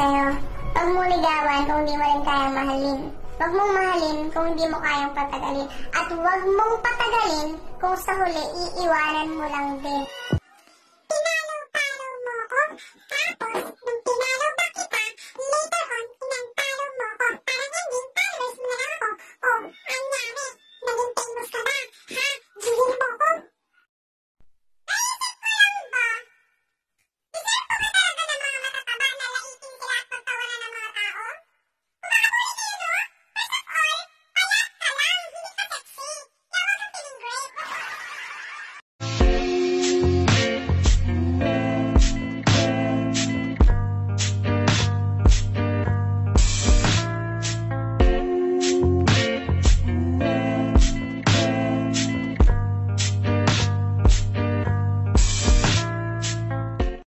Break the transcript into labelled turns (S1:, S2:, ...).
S1: sa'yo. Huwag mong ligawan kung di mo rin kayang mahalin. Huwag mong mahalin kung hindi mo kayang patagalin. At huwag mong patagalin kung sa huli iiwanan mo lang din.